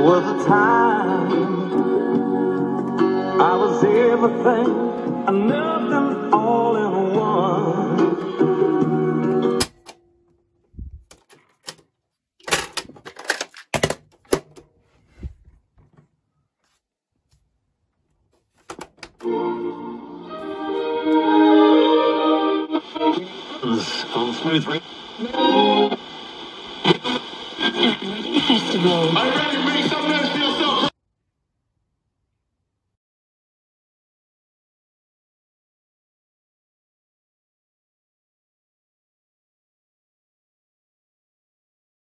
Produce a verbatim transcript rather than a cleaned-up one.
was a time I was everything and nothing all in one. On Smooth Radio Festival.